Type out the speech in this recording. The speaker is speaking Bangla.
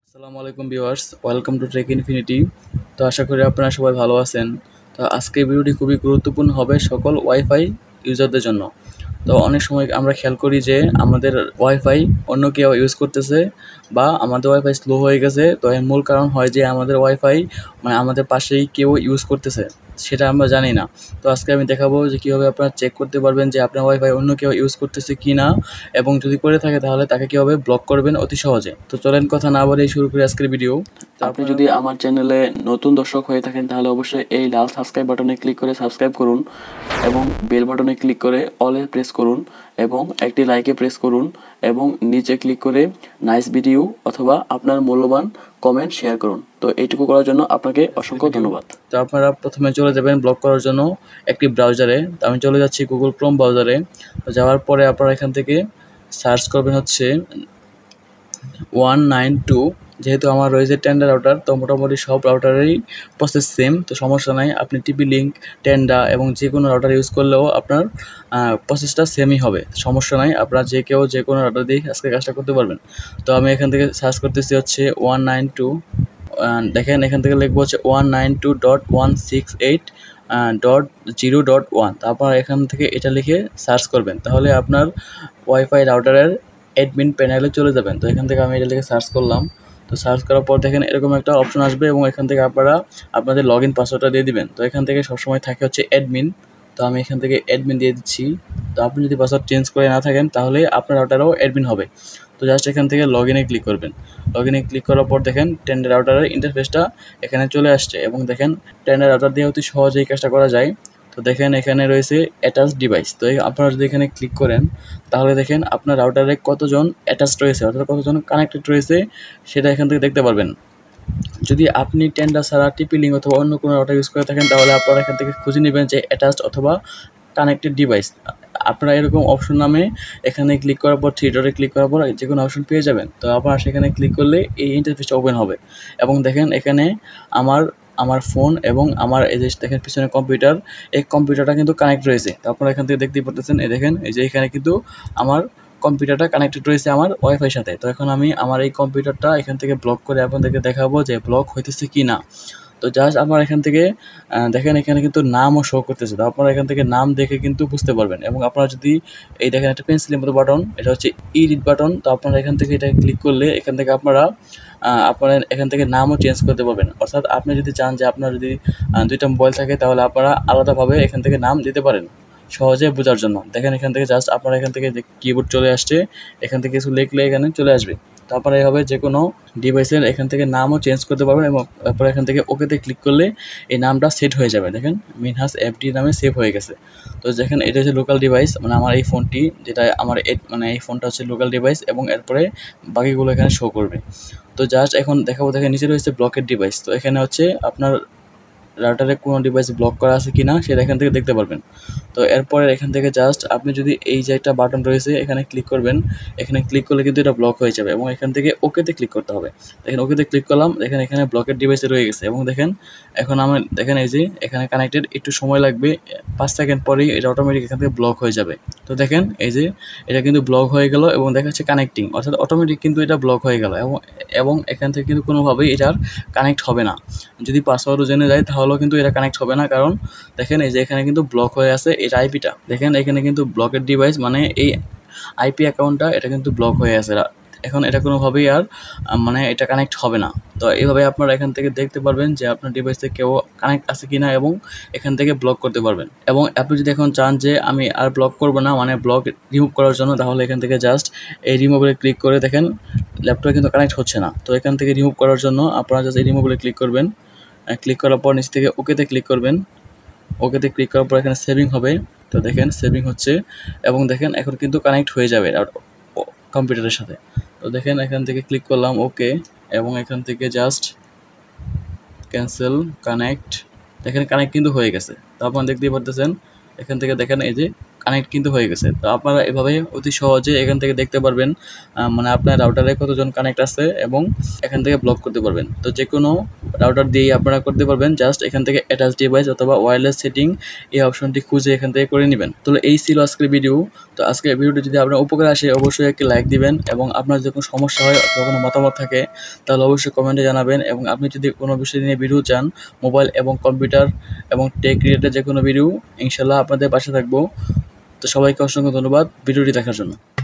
আসসালামু আলাইকুম viewers, welcome to tech infinity. তো আশা করি আপনারা সবাই ভালো আছেন। তো আজকের ভিডিওটি খুবই গুরুত্বপূর্ণ হবে সকল ওয়াইফাই ইউজারদের জন্য। তো অনেক সময় আমরা খেয়াল করি যে আমাদের ওয়াইফাই অন্য কেউ ইউজ করতেছে বা আমাদের ওয়াইফাই স্লো হয়ে গেছে। তো এর মূল কারণ হয় যে আমাদের ওয়াইফাই আমাদের পাশেই কেউ ইউজ করতেছে, সেটা আমরা জানি না। তো আজকে আমি দেখাবো যে কীভাবে আপনারা চেক করতে পারবেন যে আপনার ওয়াইফাই অন্য কেউ ইউজ করতেছে কি না, এবং যদি করে থাকে তাহলে তাকে কীভাবে ব্লক করবেন অতি সহজে। তো চলেন কথা না বাড়িয়ে শুরু করি আজকের ভিডিও। তো আপনি যদি আমার চ্যানেলে নতুন দর্শক হয়ে থাকেন তাহলে অবশ্যই এই লাল সাবস্ক্রাইব বাটনে ক্লিক করে সাবস্ক্রাইব করুন এবং বেল বাটনে ক্লিক করে অলে প্রেস করুন এবং একটি লাইকে প্রেস করুন এবং নিচে ক্লিক করে নাইস ভিডিও অথবা আপনার মূল্যবান কমেন্ট শেয়ার করুন। তো এইটুকু করার জন্য আপনাকে অসংখ্য ধন্যবাদ। তো আপনারা প্রথমে চলে যাবেন ব্লক করার জন্য একটি ব্রাউজারে। তো আমি চলে যাচ্ছি গুগল ক্রোম ব্রাউজারে। তো যাওয়ার পরে আপনারা এখান থেকে সার্চ করবেন হচ্ছে 192। যেহেতু আমার রয়েছে টেন্ডা রাউটার, তো মোটামুটি সব রাউটারেরই প্রসেস সেম, তো সমস্যা নাই। আপনি টিপি লিঙ্ক, টেন্ডা এবং যে কোনো রাউটার ইউজ করলেও আপনার প্রসেসটা সেমই হবে, সমস্যা নাই। আপনারা যে কেউ যে কোনো রাউটার দিয়ে আজকে কাজটা করতে পারবেন। তো আমি এখান থেকে সার্চ করতেছি হচ্ছে 192। দেখেন এখান থেকে লিখবো হচ্ছে 192.168.0.1। তারপর এখান থেকে এটা লিখে সার্চ করবেন, তাহলে আপনার ওয়াইফাই রাউটারের অ্যাডমিন প্যানেলে চলে যাবেন। তো এখান থেকে আমি এটা লিখে সার্চ করলাম। তো সার্চ করার পর দেখেন এরকম একটা অপশন আসবে এবং এখান থেকে আপনারা আপনাদের লগ ইন পাসওয়ার্ডটা দিয়ে দিবেন। তো এখান থেকে সবসময় থাকে হচ্ছে অ্যাডমিন। তো আমি এখান থেকে অ্যাডমিন দিয়ে দিচ্ছি। তো আপনি যদি পাসওয়ার্ড চেঞ্জ করে না থাকেন তাহলে আপনার রাউটারও অ্যাডমিন হবে। তো জাস্ট এখান থেকে লগ ইনে ক্লিক করবেন। লগ ইনে ক্লিক করার পর দেখেন টেন্ডা রাউটারের ইন্টারফেসটা এখানে চলে আসছে এবং দেখেন টেন্ডা রাউটার দিয়ে অতি সহজেই কাজটা করা যায়। তো দেখেন এখানে রয়েছে অ্যাটাচ ডিভাইস। তো আপনারা যদি এখানে ক্লিক করেন তাহলে দেখেন আপনার রাউটারে কতজন অ্যাটাচ রয়েছে অর্থাৎ কতজন কানেক্টেড রয়েছে সেটা এখান থেকে দেখতে পারবেন। যদি আপনি টেন্ডা ছাড়া টিপি লিঙ্ক অথবা অন্য কোনো রাউটার ইউজ করে থাকেন তাহলে আপনারা এখান থেকে খুঁজে নেবেন যে অ্যাটাচড অথবা কানেক্টেড ডিভাইস। আপনারা এরকম অপশন নামে এখানে ক্লিক করার পর থ্রি ডটে ক্লিক করার পর যে কোনো অপশন পেয়ে যাবেন। তো আপনারা সেখানে ক্লিক করলে এই ইন্টারফেসটা ওপেন হবে এবং দেখেন এখানে আমার আমার ফোন এবং আমার এই যে দেখেন পিছনে কম্পিউটার, এই কম্পিউটারটা কিন্তু কানেক্ট রয়েছে। তো আপনারা এখান থেকে দেখতেই পারতেছেন, এই দেখেন এই যে এখানে কিন্তু আমার কম্পিউটারটা কানেক্টেড রয়েছে আমার ওয়াইফাইয়ের সাথে। তো এখন আমি আমার এই কম্পিউটারটা এখান থেকে ব্লক করে আপনাদেরকে দেখাবো যে ব্লক হইতেছে কি না। তো জাস্ট আপনারা এখান থেকে দেখেন এখানে কিন্তু নামও শো করতেছে। তো আপনারা এখান থেকে নাম দেখে কিন্তু বুঝতে পারবেন। এবং আপনারা যদি এই দেখেন একটা পেন্সিলের মতো বাটন, এটা হচ্ছে এডিট বাটন। তো আপনারা এখান থেকে এটা ক্লিক করলে এখান থেকে আপনারা এখান থেকে নামও চেঞ্জ করতে পারবেন। অর্থাৎ আপনি যদি চান যে আপনার যদি দুইটা মোবাইল থাকে তাহলে আপনারা আলাদাভাবে এখান থেকে নাম দিতে পারেন সহজে বোঝার জন্য। দেখেন এখান থেকে জাস্ট আপনারা এখান থেকে যে কিবোর্ড চলে আসছে, এখান থেকে কিছু লিখলে এখানে চলে আসবে। তারপরে এভাবে যে কোনো ডিভাইসের এখান থেকে নামও চেঞ্জ করতে পারবেন এবং তারপরে এখান থেকে ওকেতে ক্লিক করলে এই নামটা সেট হয়ে যাবে। দেখেন মিনহাস এফডি নামে সেভ হয়ে গেছে। তো দেখেন এটা হচ্ছে লোকাল ডিভাইস, আমার এই ফোনটি, যেটা আমার এই ফোনটা হচ্ছে লোকাল ডিভাইস এবং এরপরে বাকিগুলো এখানে শো করবে। তো জাস্ট এখন দেখাবো, দেখেন নিচে রয়েছে ব্লকের ডিভাইস। তো এখানে হচ্ছে আপনার রাউটারে কোনো ডিভাইস ব্লক করা আছে কি না সেটা এখান থেকে দেখতে পারবেন। তো এরপরে এখান থেকে জাস্ট আপনি যদি এই যে একটা বাটন রয়েছে এখানে ক্লিক করবেন, এখানে ক্লিক করলে কিন্তু এটা ব্লক হয়ে যাবে এবং এখান থেকে ওকেতে ক্লিক করতে হবে। দেখেন ওকেতে ক্লিক করলাম, দেখেন এখানে ব্লকের ডিভাইসে রয়ে গেছে এবং দেখেন এখন আমার দেখেন এই যে এখানে কানেক্টেড, একটু সময় লাগবে, 5 সেকেন্ড পরেই এটা অটোমেটিক এখান থেকে ব্লক হয়ে যাবে। তো দেখেন এই যে এটা কিন্তু ব্লক হয়ে গেল এবং দেখা যাচ্ছে কানেক্টিং, অর্থাৎ অটোমেটিক কিন্তু এটা ব্লক হয়ে গেল এবং এখান থেকে কিন্তু কোনোভাবেই এটার কানেক্ট হবে না। যদি পাসওয়ার্ডও জেনে যায় তাহলেও কিন্তু এটা কানেক্ট হবে না, কারণ দেখেন এই যে এখানে কিন্তু ব্লক হয়ে আছে এটা আইপিটা। দেখেন এখানে কিন্তু ব্লকের ডিভাইস এই আইপি অ্যাকাউন্টটা এটা কিন্তু ব্লক হয়ে আছে। এখন এটা কোনোভাবেই আর এটা কানেক্ট হবে না। তো এইভাবে আপনারা এখান থেকে দেখতে পারবেন যে আপনার ডিভাইসে কেউ কানেক্ট আছে কিনা এবং এখান থেকে ব্লক করতে পারবেন। এবং আপনি যদি এখন চান যে আমি আর ব্লক করব না, ব্লক রিমুভ করার জন্য, তাহলে এখান থেকে জাস্ট এই রিমুভে ক্লিক করে দেখেন ল্যাপটপে কিন্তু কানেক্ট হচ্ছে না। তো এখান থেকে রিমুভ করার জন্য আপনারা জাস্ট এই রিমুভে ক্লিক করবেন। ক্লিক করার পর নিচ থেকে ওকেতে ক্লিক করবেন। ওকেতে ক্লিক করার পর এখানে সেভিং হবে। তো দেখেন সেভিং হচ্ছে এবং দেখেন এখন কিন্তু কানেক্ট হয়ে যাবে কম্পিউটারের সাথে। তো দেখেন এখান থেকে ক্লিক করলাম ওকে এবং এখান থেকে জাস্ট ক্যান্সেল কানেক্ট। দেখেন কানেক্ট কিন্তু হয়ে গেছে। তো আপনারা দেখতেই পারতেছেন এখান থেকে দেখেন এই যে কানেক্ট কিন্তু হয়ে গেছে। তো আপনারা এভাবে অতি সহজে এখান থেকে দেখতে পারবেন মানে আপনার রাউটারে কতজন কানেক্ট আছে এবং এখান থেকে ব্লক করতে পারবেন। তো যে কোনো রাউটার দিয়েই আপনারা করতে পারবেন, জাস্ট এখান থেকে অ্যাটাচ ডিভাইস অথবা ওয়্যারলেস সেটিং এই অপশনটি খুঁজে এখান থেকে করে নেবেন। তো এই ছিল আজকের ভিডিও। তো আজকের ভিডিওটি যদি আপনার উপকার আসে অবশ্যই একটি লাইক দিবেন এবং আপনার যদি কোনো সমস্যা হয় অথবা কোনো মতামত থাকে তাহলে অবশ্যই কমেন্টে জানাবেন। এবং আপনি যদি কোনো বিষয় নিয়ে ভিডিও চান, মোবাইল এবং কম্পিউটার এবং টেক রিলেটেড যে কোনো ভিডিও, ইনশাল্লাহ আপনাদের পাশে থাকবো। তো সবাইকে অসংখ্য ধন্যবাদ ভিডিওটি দেখার জন্য।